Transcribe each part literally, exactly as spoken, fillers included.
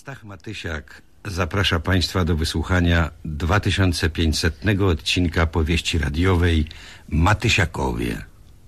Stach Matysiak zaprasza Państwa do wysłuchania dwa tysiące pięćsetnego odcinka powieści radiowej Matysiakowie.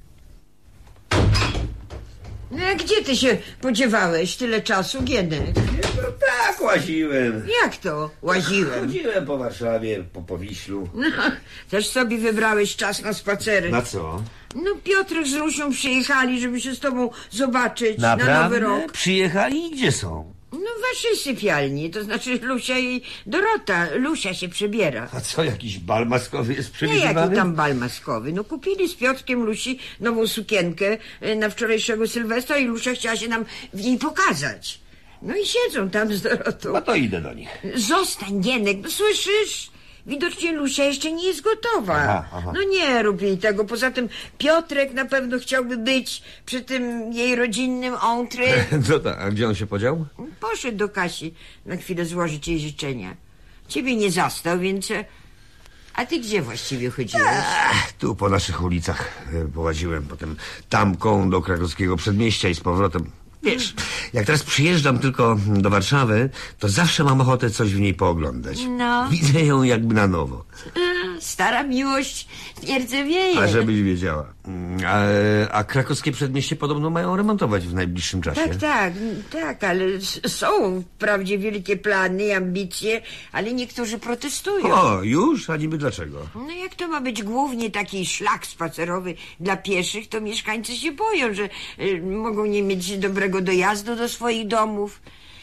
No a gdzie ty się podziewałeś tyle czasu, Gienek? No tak, łaziłem. Jak to łaziłem? Chodziłem po Warszawie, po Powiślu. No, też sobie wybrałeś czas na spacery. Na co? No Piotrek z Lusią przyjechali, żeby się z tobą zobaczyć Naprawdę? na Nowy Rok. Przyjechali i gdzie są? No w waszej sypialni, to znaczy Lusia i Dorota. Lusia się przebiera. A co, jakiś bal maskowy jest Nie, przewidywany? jaki tam bal maskowy. No kupili z Piotrkiem Lusi nową sukienkę na wczorajszego Sylwestra i Lusia chciała się nam w niej pokazać. No i siedzą tam z Dorotą. No to idę do nich. Zostań, Gienek, no słyszysz? Widocznie Lusia jeszcze nie jest gotowa. Aha, aha. No nie rób jej tego. Poza tym Piotrek na pewno chciałby być przy tym jej rodzinnym entrée. No tak, a gdzie on się podział? Poszedł do Kasi na chwilę złożyć jej życzenia. Ciebie nie zastał, więc... A ty gdzie właściwie chodziłeś? Ach, tu po naszych ulicach e, połaziłem, potem tamką do krakowskiego przedmieścia i z powrotem. Wiesz, jak teraz przyjeżdżam tylko do Warszawy, to zawsze mam ochotę coś w niej pooglądać. No. Widzę ją jakby na nowo. A, stara miłość wierdzewieje. A żebyś wiedziała. A, a krakowskie przedmieście podobno mają remontować w najbliższym czasie. Tak, tak, tak, ale s- są wprawdzie wielkie plany i ambicje, ale niektórzy protestują. O, już? A niby dlaczego? No jak to ma być głównie taki szlak spacerowy dla pieszych, to mieszkańcy się boją, że y, mogą nie mieć dobrego dojazdu do swoich domów.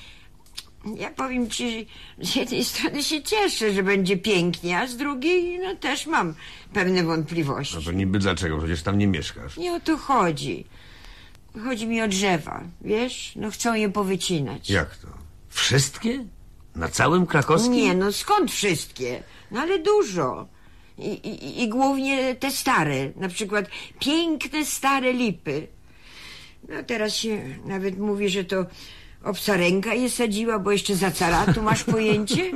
Ja powiem ci, że z jednej strony się cieszę, że będzie pięknie, a z drugiej no też mam pewne wątpliwości. No to niby dlaczego? Przecież tam nie mieszkasz. Nie o to chodzi. Chodzi mi o drzewa, wiesz? No chcą je powycinać. Jak to? Wszystkie? Na całym krakowskim? Nie, no skąd wszystkie? No ale dużo. I, i, I głównie te stare. Na przykład piękne stare lipy. No teraz się nawet mówi, że to obca ręka je sadziła, bo jeszcze za caratu masz pojęcie?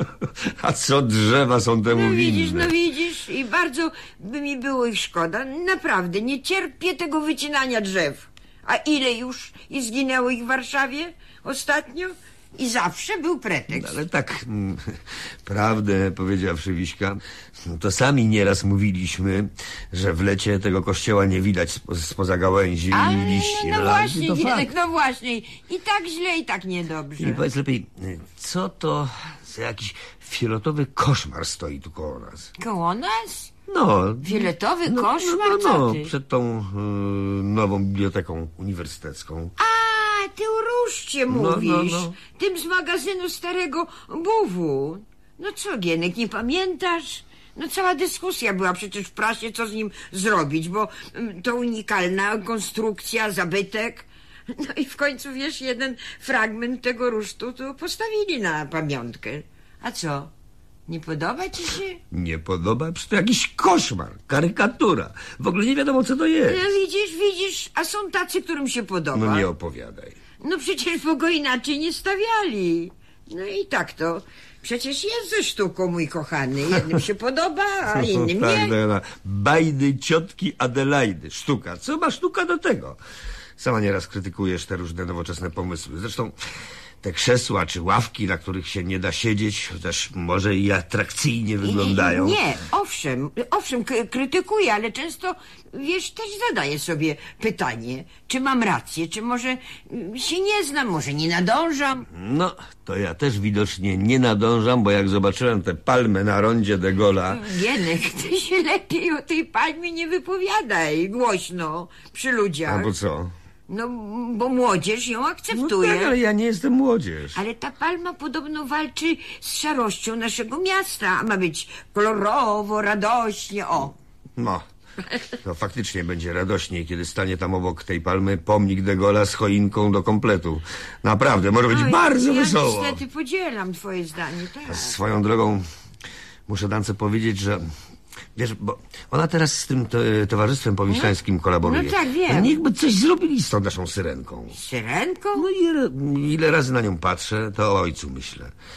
A co drzewa są temu No winne? widzisz, no widzisz. I bardzo by mi było ich szkoda. Naprawdę, nie cierpię tego wycinania drzew. A ile już i zginęło ich w Warszawie ostatnio? I zawsze był pretekst. Ale tak, mm, prawdę powiedziawszy, Wiśka, to sami nieraz mówiliśmy, że w lecie tego kościoła nie widać spo, spoza gałęzi Ale i liści. no, no ale właśnie, to Gienek, fakt. no właśnie. I tak źle, i tak niedobrze. I powiedz lepiej, co to za jakiś fioletowy koszmar stoi tu koło nas? Koło nas? No. Fioletowy no, koszmar? No, no, Co no ty? przed tą y, nową biblioteką uniwersytecką. A, ty o Ruszcie No, no, mówisz. no. Tym z magazynu starego Buwu. No co, Gienek, nie pamiętasz? No cała dyskusja była przecież w prasie, co z nim zrobić, bo mm, to unikalna konstrukcja, zabytek. No i w końcu, wiesz, jeden fragment tego rusztu to postawili na pamiątkę. A co? Nie podoba ci się? Nie podoba? Przecież to jakiś koszmar, karykatura. W ogóle nie wiadomo, co to jest. No widzisz, widzisz, a są tacy, którym się podoba. No nie opowiadaj. No przecież bo go inaczej nie stawiali. No i tak to. Przecież jest ze sztuką, mój kochany. Jednym się podoba, a innym tak, nie. tak, tak. Bajdy ciotki Adelaidy. Sztuka. Co ma sztuka do tego? Sama nieraz krytykujesz te różne nowoczesne pomysły. Zresztą te krzesła czy ławki, na których się nie da siedzieć, chociaż może i atrakcyjnie wyglądają. Nie, owszem, owszem, k- krytykuję, ale często, wiesz, też zadaję sobie pytanie, czy mam rację, czy może mm, się nie znam, może nie nadążam. No, to ja też widocznie nie nadążam, bo jak zobaczyłem tę palmę na rondzie de Gaulle'a... Gienek, ty się lepiej o tej palmie nie wypowiadaj głośno przy ludziach. Albo co? No, bo młodzież ją No akceptuje. tak, ale ja nie jestem młodzież. Ale ta palma podobno walczy z szarością naszego miasta. A ma być kolorowo, radośnie, o. No, to faktycznie będzie radośniej, kiedy stanie tam obok tej palmy pomnik de Gaulle'a z choinką do kompletu. Naprawdę, może być Oj, bardzo ja wesoło. niestety podzielam twoje zdanie, tak. Swoją drogą muszę Dance powiedzieć, że wiesz, bo ona teraz z tym te, towarzystwem powiślańskim kolaboruje. no tak, wiem. No niechby coś zrobili z tą naszą syrenką. Syrenką? No i ile razy na nią patrzę, to o ojcu myślę.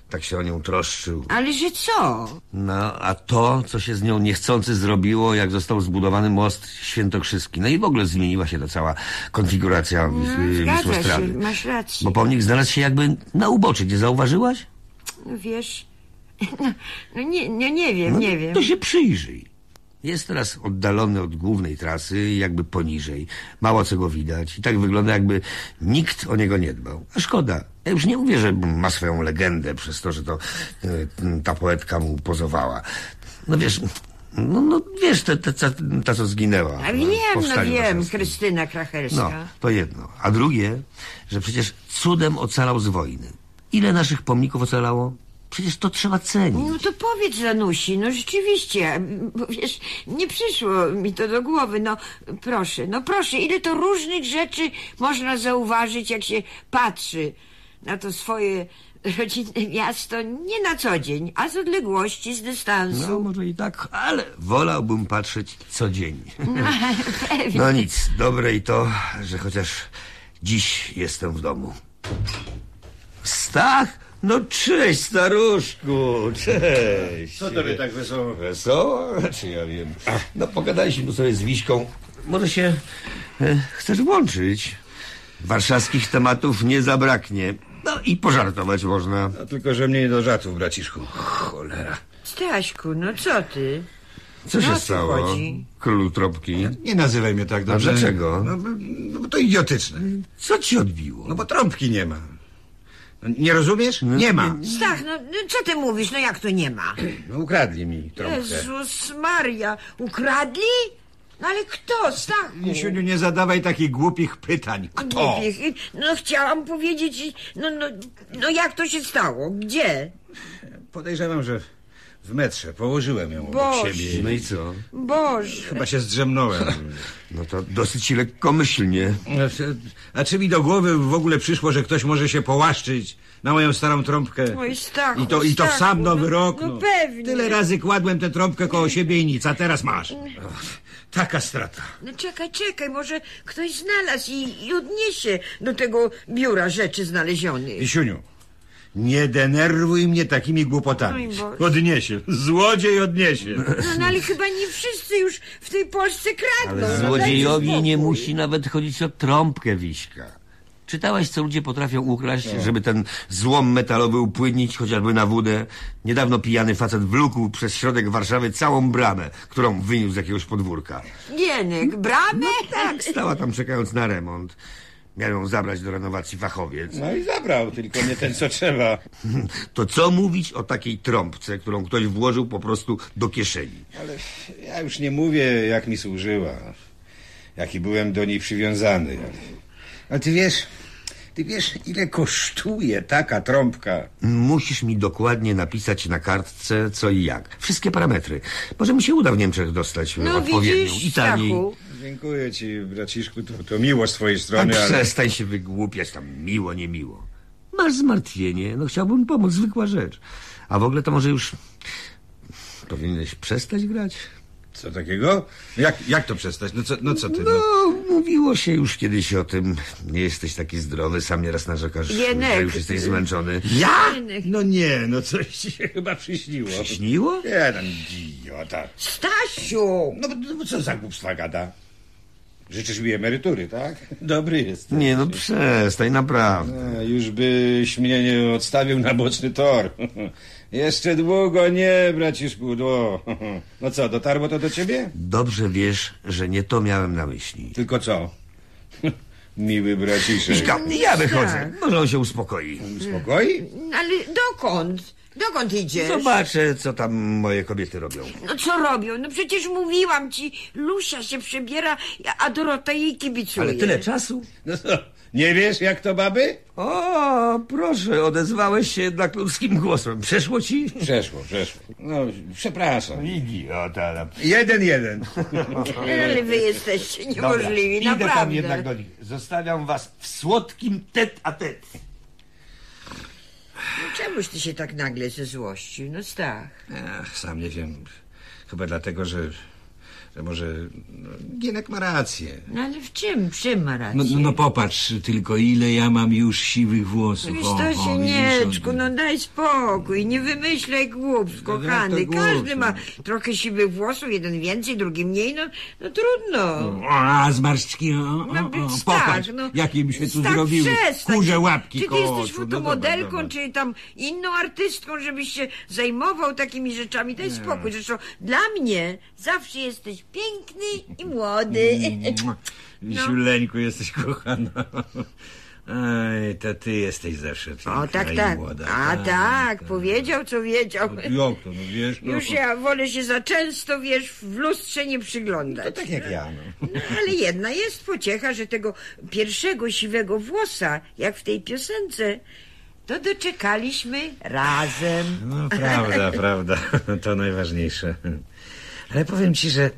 tak się o nią troszczył. Ale że co? No, a to, co się z nią niechcący zrobiło, jak został zbudowany most świętokrzyski. No i w ogóle zmieniła się ta cała konfiguracja No, Wisły- zgadza Wisłostrady. się, masz rację. Bo pomnik znalazł się jakby na uboczy, nie zauważyłaś? No wiesz, no, no nie, nie, nie wiem, No, nie wiem. To się przyjrzyj. Jest teraz oddalony od głównej trasy, jakby poniżej. Mało co go widać. I tak wygląda, jakby nikt o niego nie dbał. A szkoda. Ja już nie mówię, że ma swoją legendę przez to, że to e, ta poetka mu pozowała. No wiesz, no, no wiesz, ta, ta, ta, ta co zginęła. A w wiem, no powstaniu wiem, warszawskim. Krystyna No, Krachelska. to jedno. A drugie, że przecież cudem ocalał z wojny. Ile naszych pomników ocalało? Przecież to trzeba cenić. No to powiedz, Zanusi, no rzeczywiście, bo wiesz, nie przyszło mi to do głowy, no proszę, no proszę, ile to różnych rzeczy można zauważyć, jak się patrzy na to swoje rodzinne miasto, nie na co dzień, a z odległości, z dystansu. No może i tak, ale wolałbym patrzeć codziennie. No, pewnie. No nic, dobre i to, że chociaż dziś jestem w domu. Stach? No cześć, staruszku, cześć. Co tobie tak wesoło? Wesoło? Czy ja wiem. No pogadaliśmy tu sobie z Wiśką. Może się e, chcesz włączyć? Warszawskich tematów nie zabraknie. No i pożartować można. No, tylko, że mnie nie do żartów, braciszku. Cholera. Staśku, no co ty? Co No, się o co stało, chodzi? królu Tropki? Nie nazywaj mnie tak dobrze. dlaczego? No, bo- no bo to idiotyczne. Co ci odbiło? No bo trąbki nie ma. No, nie rozumiesz? Nie ma. Stach, no no co ty mówisz, no jak to nie ma? No ukradli mi trąbkę. Jezus Maria, ukradli? No ale kto, Stachu? Misiuniu, nie zadawaj takich głupich pytań. Kto? Głupich. No chciałam powiedzieć, no, no, no jak to się stało? Gdzie? Podejrzewam, że w metrze położyłem ją obok Boże. siebie. No i co? Boże. Chyba się zdrzemnąłem. No to dosyć lekkomyślnie. A czy mi do głowy w ogóle przyszło, że ktoś może się połaszczyć na moją starą trąbkę? Oj, Stachu, I to, i to w Stachu, sam nowy no, rok. no pewnie. Tyle razy kładłem tę trąbkę koło siebie i nic, a teraz masz. Och, taka strata. No czekaj, czekaj, może ktoś znalazł i, i odniesie do tego biura rzeczy znalezionych. Wisiuniu, nie denerwuj mnie takimi głupotami. Oj, Boże. Odniesie. Złodziej odniesie. No, no ale chyba nie wszyscy już w tej Polsce kradną. Ale no, złodziejowi dajcie nie spokój. musi nawet chodzić o trąbkę, Wiśka. Czytałaś, co ludzie potrafią ukraść, żeby ten złom metalowy upłynnić chociażby na wódę? Niedawno pijany facet wlókł przez środek Warszawy całą bramę, którą wyniósł z jakiegoś podwórka. Gienek, bramę? Tak, stała tam czekając na remont. Miał ją zabrać do renowacji fachowiec. No i zabrał, tylko nie ten, co trzeba. To co mówić o takiej trąbce, którą ktoś włożył po prostu do kieszeni? Ale ja już nie mówię, jak mi służyła. Jaki byłem do niej przywiązany. Ale, ale ty wiesz, ty wiesz, ile kosztuje taka trąbka? Musisz mi dokładnie napisać na kartce co i jak. Wszystkie parametry. Może mi się uda w Niemczech dostać No odpowiednią widzisz, i taniej. Stachu, Dziękuję ci, braciszku, to, to miło z twojej A strony, ale... przestań się wygłupiać tam miło, niemiło. Masz zmartwienie, no chciałbym pomóc, zwykła rzecz. A w ogóle to może już powinieneś przestać grać? Co takiego? Jak, jak to przestać? No co, no co ty? No, No. mówiło się już kiedyś o tym. Nie jesteś taki zdrowy, sam nieraz narzekasz, Jenek. że już jesteś zmęczony. Ja? Gienek. No nie, no coś ci się chyba przyśniło. Śniło? Nie, tam idiota. Stasiu! No, bo- no co za głupstwa gada? Życzysz mi emerytury, tak? Dobry jest. Nie, no przestań, naprawdę. A, już byś mnie nie odstawił na boczny tor. Jeszcze długo nie, braciszku, no. No co, dotarło to do ciebie? Dobrze wiesz, że nie to miałem na myśli. Tylko co? Miły braciszek. Miśka, ja wychodzę. Tak. Może on się uspokoi. Spokoj? Ale dokąd? Dokąd idziesz? Zobaczę, co tam moje kobiety robią. No co robią? No przecież mówiłam ci, Lusia się przebiera, a Dorota jej kibicuje. Ale tyle czasu? No co, nie wiesz jak to baby? O, proszę, odezwałeś się jednak ludzkim głosem. Przeszło ci? Przeszło, przeszło. No, przepraszam. Idiota. Jeden, jeden. Ale wy jesteście niemożliwi, Idę naprawdę. tam jednak do nich. Zostawiam was w słodkim tet a tet. No czemuś ty się tak nagle ze złościł? No Stach. Ach, sam nie wiem. Chyba dlatego, że, że może no, Gienek ma rację. No ale w czym? W czym ma rację? No, no, no popatrz tylko, ile ja mam już siwych włosów. Wiesz, O, o, Stasienieczku, widzisz, no daj spokój, nie wymyślaj głupstw, No, jak to kochany. Każdy głupstwo? ma trochę siwych włosów, jeden więcej, drugi mniej, no, no trudno. O, a zmarszczki, o, o, No, o, Stach, popatrz, no, jakie mi się tu Stach, zrobiły przestań. kurze łapki Czy ty koło jesteś oczu. No fotomodelką, dobra, dobra. czy tam inną artystką, żebyś się zajmował takimi rzeczami? Daj spokój. Zresztą dla mnie zawsze jesteś piękny i młody. Mua. Wisiuleńku, jesteś kochana. Ej, to ty jesteś zawsze piękna O, tak, i tak. młoda. A tak, powiedział, co wiedział. Jak to, no wiesz? No, Już ja wolę się za często, wiesz, w lustrze nie przyglądać. to tak jak ja, no. No, ale jedna jest pociecha, że tego pierwszego siwego włosa, jak w tej piosence, to doczekaliśmy razem. No prawda, prawda. To najważniejsze. Ale powiem ci, że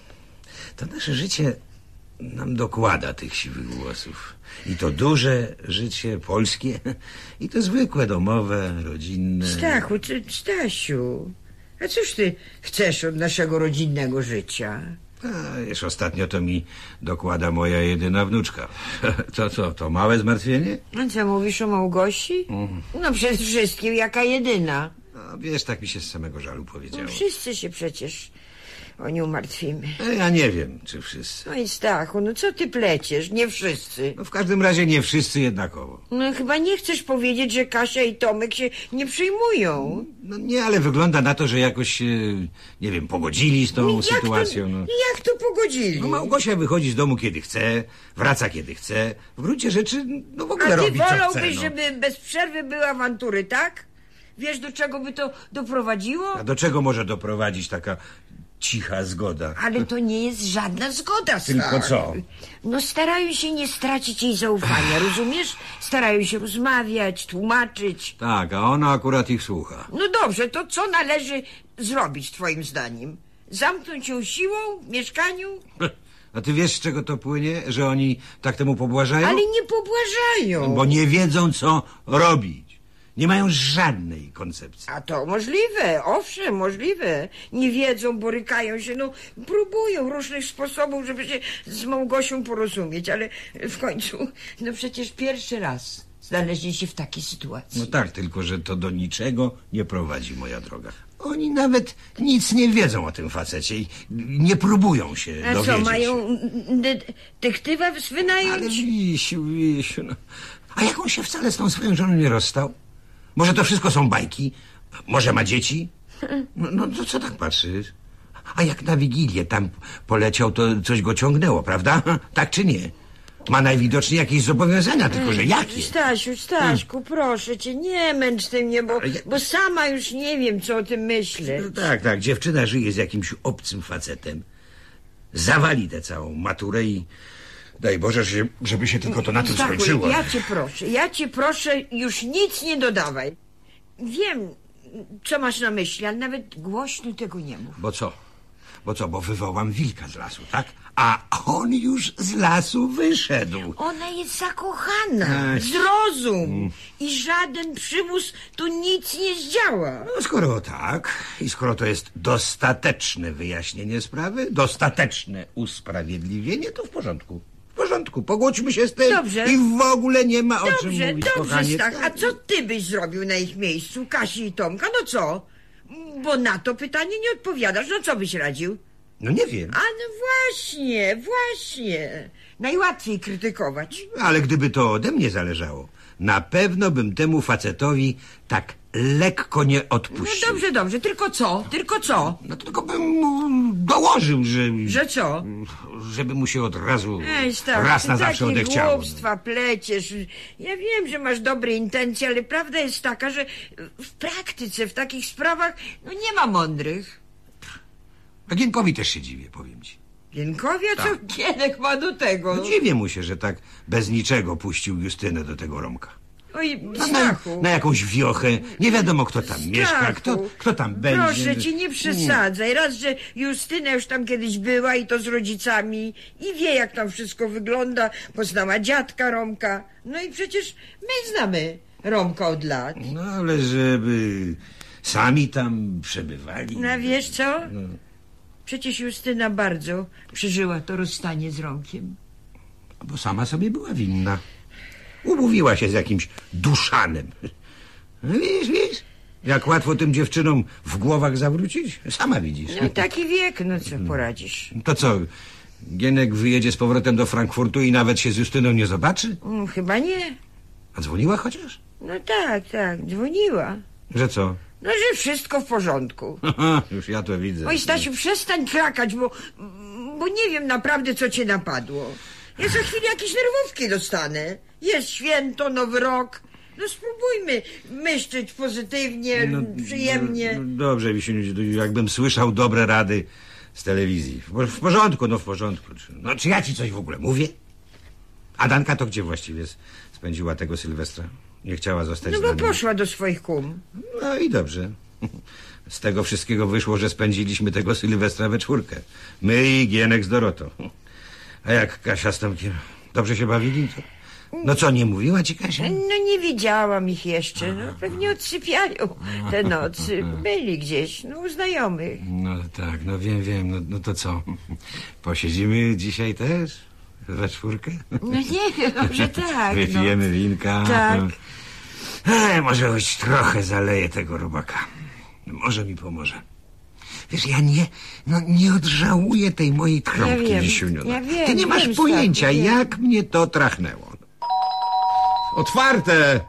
to nasze życie nam dokłada tych siwych włosów. I to duże życie polskie, i to zwykłe, domowe, rodzinne. Stachu, czy, Stasiu, a cóż ty chcesz od naszego rodzinnego życia? A, wiesz, ostatnio to mi dokłada moja jedyna wnuczka. To co, to małe zmartwienie? A co mówisz o Małgosi? Mhm. No przede wszystkim jaka jedyna. No, wiesz, tak mi się z samego żalu No, powiedziało. wszyscy się przecież o nią martwimy. E, Ja nie wiem, czy wszyscy. No i Stachu, no co ty pleciesz? Nie wszyscy. No, w każdym razie nie wszyscy jednakowo. No chyba nie chcesz powiedzieć, że Kasia i Tomek się nie przyjmują. No nie, ale wygląda na to, że jakoś się, nie wiem, pogodzili z tą Jak sytuacją. to, No. jak to pogodzili? No, Małgosia wychodzi z domu kiedy chce, wraca kiedy chce. W gruncie rzeczy, no w ogóle A ty robi co chce. wolałbyś, No. żeby bez przerwy były awantury, tak? Wiesz, do czego by to doprowadziło? A do czego może doprowadzić taka cicha zgoda? Ale to nie jest żadna zgoda, Tylko Stach. co? No starają się nie stracić jej zaufania, rozumiesz? Starają się rozmawiać, tłumaczyć. Tak, a ona akurat ich słucha. No dobrze, to co należy zrobić twoim zdaniem? Zamknąć ją siłą w mieszkaniu? A ty wiesz, z czego to płynie? Że oni tak temu pobłażają? Ale nie pobłażają. Bo nie wiedzą, co robić. Nie mają żadnej koncepcji. A to możliwe, owszem, możliwe. Nie wiedzą, borykają się, no próbują różnych sposobów, żeby się z Małgosią porozumieć, ale w końcu, no przecież pierwszy raz znaleźli się w takiej sytuacji. No tak, tylko że to do niczego nie prowadzi, moja droga. Oni nawet nic nie wiedzą o tym facecie i nie próbują się A dowiedzieć. co, mają detektywa wynająć? Ale Wisiu, Wisiu, no. A jak on się wcale z tą swoją żoną nie rozstał? Może to wszystko są bajki? Może ma dzieci? No, no to co tak patrzysz? A jak na Wigilię tam poleciał, to coś go ciągnęło, prawda? Tak czy nie? Ma najwidoczniej jakieś zobowiązania, tylko że jakie? Stasiu, Staśku, proszę cię, nie męcz ty mnie, bo, Ale ja- bo sama już nie wiem, co o tym myślę. No tak, tak, dziewczyna żyje z jakimś obcym facetem. Zawali tę całą maturę i daj Boże, że- żeby się tylko to na tym Stachu, skończyło. ja cię proszę, ja cię proszę, już nic nie dodawaj. Wiem, co masz na myśli, ale nawet głośno tego nie mów. Bo co? Bo co? Bo wywołam wilka z lasu, tak? A on już z lasu wyszedł. Ona jest zakochana, Ach. zrozum. I żaden przymus tu nic nie zdziała. No skoro tak i skoro to jest dostateczne wyjaśnienie sprawy, dostateczne usprawiedliwienie, to w porządku. W porządku, pogódźmy się z tym. Dobrze. I w ogóle nie ma o czym Dobrze, mówić, dobrze, kochanie. Stach, a co ty byś zrobił na ich miejscu, Kasi i Tomka? No co? Bo na to pytanie nie odpowiadasz, no co byś radził? No nie wiem, A no właśnie, właśnie. Najłatwiej krytykować. ale gdyby to ode mnie zależało, na pewno bym temu facetowi tak lekko nie No odpuścił. dobrze, dobrze, tylko co? Tylko co? No to tylko bym mu dołożył, że... Że co? Żeby mu się od razu Ej, Stach, raz ty na zawsze takie odechciało. głupstwa pleciesz. Ja wiem, że masz dobre intencje, ale prawda jest taka, że w praktyce, w takich sprawach, no nie ma mądrych. A Gienkowi też się dziwię, powiem ci. Gienkowi, a co Tak. Gienek ma do tego? No dziwię mu się, że tak bez niczego puścił Justynę do tego Romka. Oj, No, na, Stachu. na jakąś wiochę, nie wiadomo kto tam mieszka, Stachu, kto, kto tam będzie. Proszę cię, nie przesadzaj. Raz, że Justyna już tam kiedyś była i to z rodzicami i wie, jak tam wszystko wygląda. Poznała dziadka Romka. No i przecież my znamy Romka od lat. No ale żeby sami tam przebywali. No wiesz co? No. Przecież Justyna bardzo przeżyła to rozstanie z Romkiem. Bo sama sobie była winna. Umówiła się z jakimś Duszanem. No widzisz, widzisz? Jak łatwo tym dziewczynom w głowach zawrócić? Sama widzisz. No taki wiek, no co poradzisz? To co, Gienek wyjedzie z powrotem do Frankfurtu i nawet się z Justyną nie zobaczy? Mm, chyba nie. A dzwoniła chociaż? No tak, tak, dzwoniła. Że co? No, że wszystko w porządku. Aha, już ja to widzę. Oj, Stasiu, przestań krakać, bo, bo nie wiem naprawdę, co cię napadło. Ja za chwilę jakieś nerwówki dostanę. Jest święto, nowy rok. No spróbujmy myśleć pozytywnie, No, przyjemnie. No, dobrze, Wisiuniu, jakbym słyszał dobre rady z telewizji. W, w porządku, no w porządku. No czy ja ci coś w ogóle mówię? A Danka to gdzie właściwie spędziła tego Sylwestra? Nie chciała zostać No z bo nami. poszła do swoich kum. No i dobrze. Z tego wszystkiego wyszło, że spędziliśmy tego Sylwestra we czwórkę. My i Gienek z Dorotą. A jak Kasia z Tomkiem? Dobrze się bawili? To... No co, nie mówiła ci Kasia? No nie widziałam ich jeszcze. No, pewnie odsypiają te nocy. Byli gdzieś, no u znajomych. No tak, no wiem, wiem. No, no to co? Posiedzimy dzisiaj też? We czwórkę? No nie wiem, może tak. Wypijemy no. winka. Tak. Ej, może choć trochę zaleję tego robaka. Może mi pomoże. Wiesz, ja nie, no nie odżałuję tej mojej kromki, wiem, Wisiuniu. ja wiem, Ty nie masz wiem, pojęcia, Stasiu, wiem. jak mnie to trachnęło. Otwarte!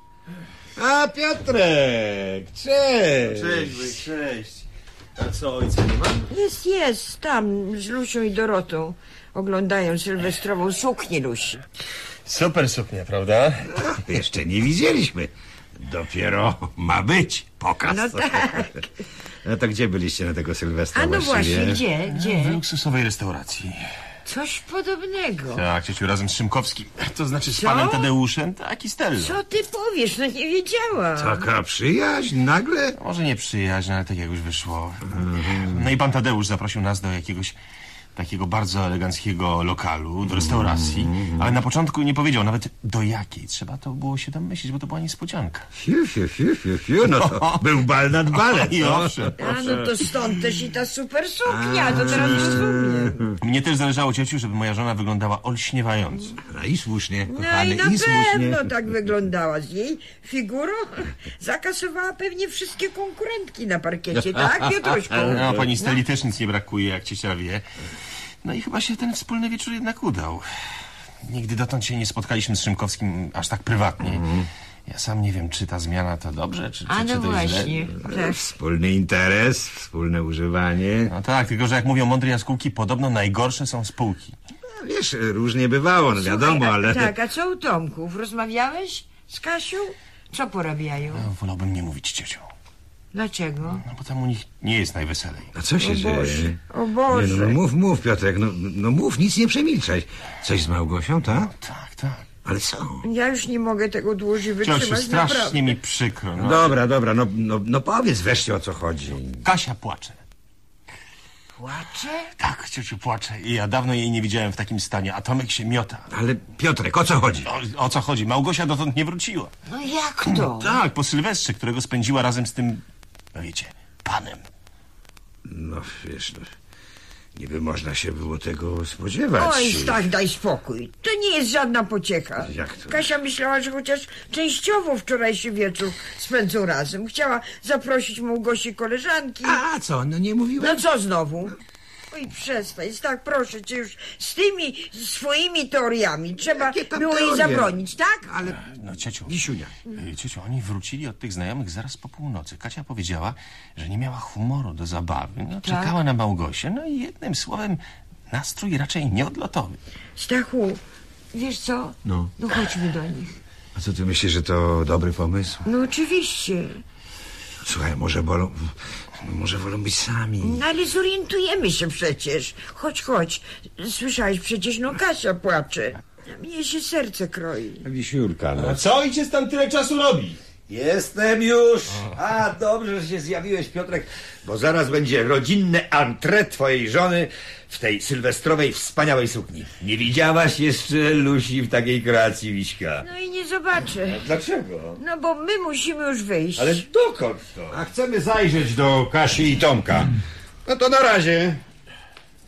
A, Piotrek! Cześć! Cześć, cześć. A co, ojca nie ma? Jest, jest, tam z Lusią i Dorotą oglądają sylwestrową suknię Lusi. Super suknia, prawda? Jeszcze nie widzieliśmy. Dopiero ma być pokaz. No tak. No to gdzie byliście na tego Sylwestra A no właściwie? właśnie, gdzie, W gdzie? luksusowej restauracji. Coś podobnego. Tak, ciociu, razem z Szymkowskim. To znaczy z Co? panem Tadeuszem, tak i Stellą. Co ty powiesz? No nie wiedziałam. Taka przyjaźń nagle? Może nie przyjaźń, ale tak jak już wyszło. No i pan Tadeusz zaprosił nas do jakiegoś takiego bardzo eleganckiego lokalu, do restauracji, ale na początku nie powiedział nawet do jakiej. Trzeba to było się tam myśleć, bo to była niespodzianka. Fiu, fiu, fiu, fiu, fiu. No to był bal nad balem. I no. owszem. A no to stąd też i ta super suknia, to teraz rozumiem. Mnie też zależało, ciociu, żeby moja żona wyglądała olśniewająco. No i słusznie, No kochany, i na i słusznie. pewno tak wyglądała. Z jej figurą zakasowała pewnie wszystkie konkurentki na parkiecie, tak, Piotruśku? No, pani Steli też nic nie brakuje, jak ciocia wie. No i chyba się ten wspólny wieczór jednak udał. Nigdy dotąd się nie spotkaliśmy z Szymkowskim aż tak prywatnie. Mhm. Ja sam nie wiem, czy ta zmiana to dobrze, czy, czy, A czy no to właśnie, źle. tak. Wspólny interes, wspólne używanie. No tak, tylko że jak mówią mądre jaskółki, podobno najgorsze są spółki. No, wiesz, różnie bywało, no wiadomo, Słuchaj, a- ale... Tak, a co u Tomków? Rozmawiałeś z Kasią? Co porabiają? No, wolałbym nie mówić ciocią. Dlaczego? No bo tam u nich nie jest najweselej. A co się O dzieje? Boże, o Nie, Boże. no, no mów, mów, Piotrek, no, no mów, nic nie przemilczaj. Coś z Małgosią, tak? Tak, tak. Ale co? Ja już nie mogę tego dłużej wytrzymać, Ciociu, strasznie naprawdę. mi przykro. No. Dobra, dobra, no, no, no powiedz wreszcie, o co chodzi. Kasia płacze. Płacze? Tak, ciociu, płacze. I ja dawno jej nie widziałem w takim stanie, a Tomek się miota. Ale Piotrek, o co chodzi? O, o co chodzi? Małgosia dotąd nie wróciła. No jak to? Tak, po Sylwestrze, którego spędziła razem z tym, no wiecie, panem. No wiesz, no, niby można się było tego spodziewać. Oj, Stach, daj spokój. To nie jest żadna pociecha. Jak to? Kasia myślała, że chociaż częściowo wczorajszy wieczór spędzą razem. Chciała zaprosić Małgosi koleżanki. A co, no nie mówiłem? No co znowu? Oj, przestań, tak, proszę cię już z tymi swoimi teoriami. Trzeba Jakie tam było jej teorie? zabronić, tak? Ale, No, ciociu, Wisiunia, y, ciociu, oni wrócili od tych znajomych zaraz po północy. Kasia powiedziała, że nie miała humoru do zabawy. No, czekała na Małgosię, no i jednym słowem nastrój raczej nieodlotowy. Stachu, wiesz co? No. No chodźmy do nich. a co ty myślisz, że to dobry pomysł? No oczywiście. Słuchaj, może wolą, może wolą być sami. No ale zorientujemy się przecież. Chodź, chodź. Słyszałeś przecież, no Kasia płacze. Mnie się serce kroi. Wisiurka, no. A co ojciec tam tyle czasu robi? Jestem już. A, dobrze, że się zjawiłeś, Piotrek, bo zaraz będzie rodzinne entrée twojej żony w tej sylwestrowej, wspaniałej sukni. Nie widziałaś jeszcze Lusi w takiej kreacji, Wiśka. No i nie zobaczę. Dlaczego? No bo my musimy już wyjść. Ale dokąd to? A chcemy zajrzeć do Kasi i Tomka. No to na razie.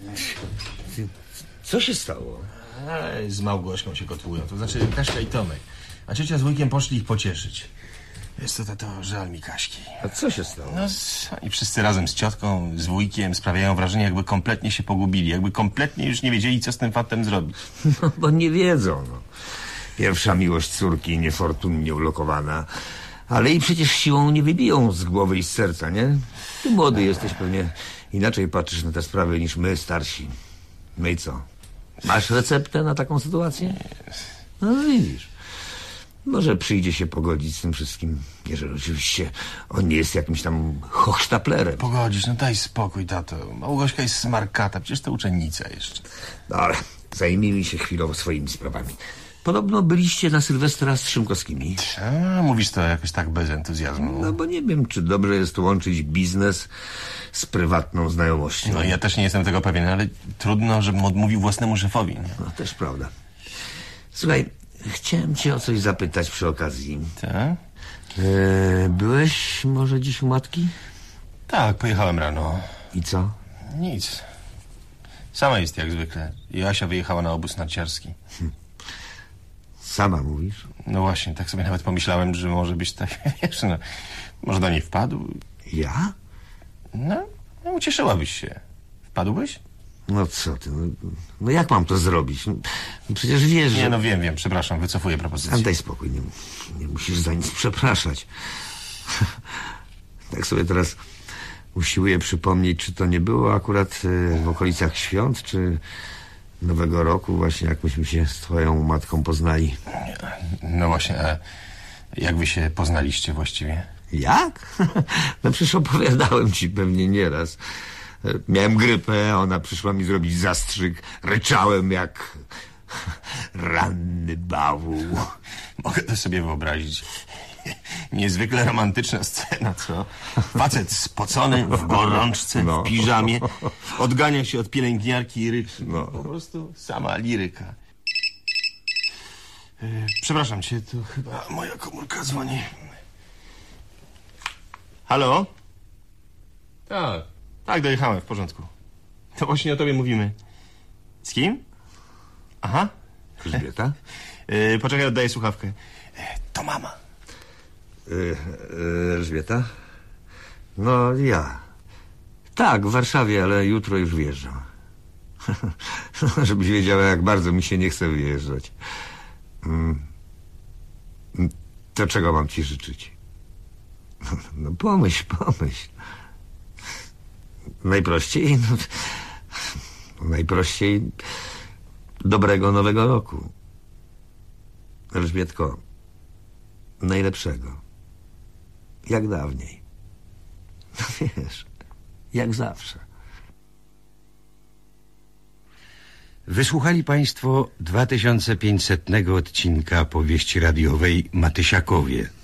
Co się stało? Ej, z Małgośką się kotłują, to znaczy Kaśka i Tomek. A ciocia z wujkiem poszli ich pocieszyć. Jest to, to, to żal mi Kaśki. A co się stało? No, i wszyscy razem z ciotką, z wujkiem sprawiają wrażenie, jakby kompletnie się pogubili. Jakby kompletnie już nie wiedzieli, co z tym fantem zrobić. No, bo nie wiedzą, no. Pierwsza miłość córki niefortunnie ulokowana. Ale i przecież siłą nie wybiją z głowy i z serca, nie? Ty młody jesteś, pewnie inaczej patrzysz na te sprawy niż my, starsi. No i co? Masz receptę na taką sytuację? No widzisz. Może przyjdzie się pogodzić z tym wszystkim, jeżeli oczywiście on nie jest jakimś tam hochsztaplerem. Pogodzisz, no daj spokój, tato. Małgośka jest smarkata, przecież to uczennica jeszcze. Dobra, zajmijmy się chwilowo swoimi sprawami. Podobno byliście na Sylwestra z Szymkowskimi. A, mówisz to jakoś tak bez entuzjazmu. No bo nie wiem, czy dobrze jest łączyć biznes z prywatną znajomością. No ja też nie jestem tego pewien, ale trudno, żebym odmówił własnemu szefowi. Nie? No też prawda. Słuchaj, chciałem cię o coś zapytać przy okazji. Tak? E, byłeś może dziś u matki? Tak, pojechałem rano. I co? Nic. Sama jest jak zwykle. Joasia wyjechała na obóz narciarski. Hm. Sama mówisz? No właśnie, tak sobie nawet pomyślałem, że może być tak, wiesz, no, może do niej wpadł. Ja? No, no ucieszyłabyś się. Wpadłbyś? No co ty, no, no jak mam to zrobić? No, przecież wiesz, że... Nie, no wiem, wiem, przepraszam, wycofuję propozycję. Ale daj spokój, nie, nie musisz za nic przepraszać. Tak sobie teraz usiłuję przypomnieć, czy to nie było akurat w okolicach świąt, czy Nowego Roku, właśnie jak myśmy się z twoją matką poznali. No właśnie, a jak wy się poznaliście właściwie? Jak? No przecież opowiadałem ci pewnie nieraz. Miałem grypę, ona przyszła mi zrobić zastrzyk. Ryczałem jak ranny bawół. Mogę to sobie wyobrazić. Niezwykle romantyczna scena, co? Facet spocony, w gorączce, No. w piżamie, odgania się od pielęgniarki i ryczy. No. Po prostu sama liryka. E, przepraszam cię, to chyba moja komórka dzwoni. Halo? Tak. Tak, dojechałem, w porządku. To właśnie o tobie mówimy. Z kim? Aha. Elżbieta? E, poczekaj, oddaję słuchawkę. E, to mama. Y, y, Elżbieta? No, ja. Tak, w Warszawie, ale jutro już wjeżdżam. Żebyś wiedziała, jak bardzo mi się nie chce wyjeżdżać. Mm. To czego mam ci życzyć? No pomyśl, pomyśl. Najprościej, no, najprościej dobrego nowego roku. Elżbietko, najlepszego. Jak dawniej. No wiesz, jak zawsze. Wysłuchali Państwo dwa tysiące pięćsetnego odcinka powieści radiowej Matysiakowie.